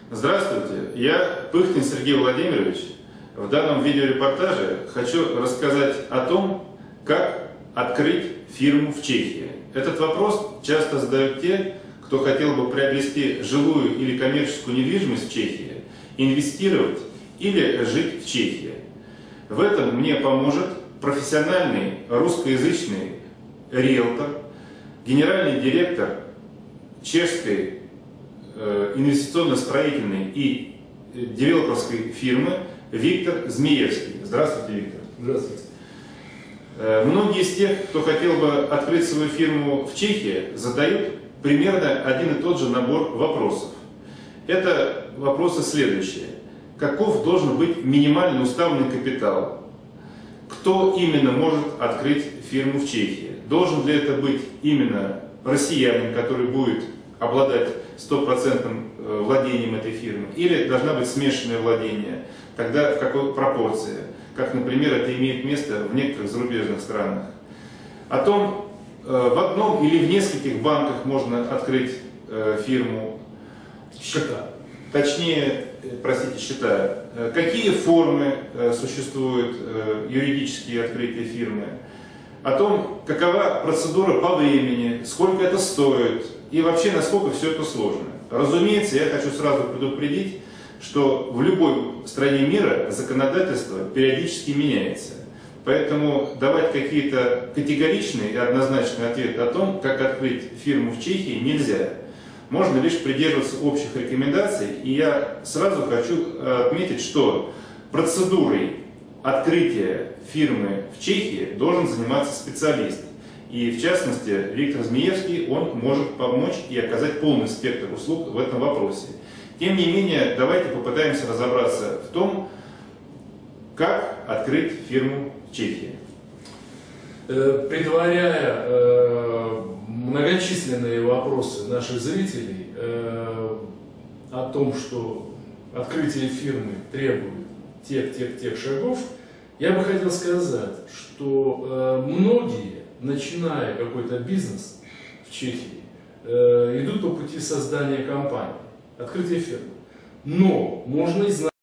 Здравствуйте, я Пыхтин Сергей Владимирович. В данном видеорепортаже хочу рассказать о том, как открыть фирму в Чехии. Этот вопрос часто задают те, кто хотел бы приобрести жилую или коммерческую недвижимость в Чехии, инвестировать или жить в Чехии. В этом мне поможет профессиональный русскоязычный риэлтор, генеральный директор чешской инвестиционно-строительной и девелоперской фирмы Виктор Змеевский. Здравствуйте, Виктор. Здравствуйте. Многие из тех, кто хотел бы открыть свою фирму в Чехии, задают примерно один и тот же набор вопросов. Это вопросы следующие. Каков должен быть минимальный уставный капитал? Кто именно может открыть фирму в Чехии? Должен ли это быть именно россиянин, который будет обладать стопроцентным владением этой фирмы? Или должна быть смешанное владение? Тогда в какой пропорции? Как, например, это имеет место в некоторых зарубежных странах. О том, в одном или в нескольких банках можно открыть фирму. Счета. Точнее, простите, счета. Какие формы существуют юридические открытия фирмы? О том, какова процедура по времени, сколько это стоит и вообще насколько все это сложно. Разумеется, я хочу сразу предупредить, что в любой стране мира законодательство периодически меняется. Поэтому давать какие-то категоричные и однозначные ответы о том, как открыть фирму в Чехии, нельзя. Можно лишь придерживаться общих рекомендаций. И я сразу хочу отметить, что процедурой открытия фирмы в Чехии должен заниматься специалист. И в частности, Виктор Змеевский, он может помочь и оказать полный спектр услуг в этом вопросе. Тем не менее, давайте попытаемся разобраться в том, как открыть фирму в Чехии. Предваряя многочисленные вопросы наших зрителей о том, что открытие фирмы требует тех шагов, я бы хотел сказать, что многие, начиная какой-то бизнес в Чехии, идут по пути создания компании, открытия фирмы. Но можно и знать,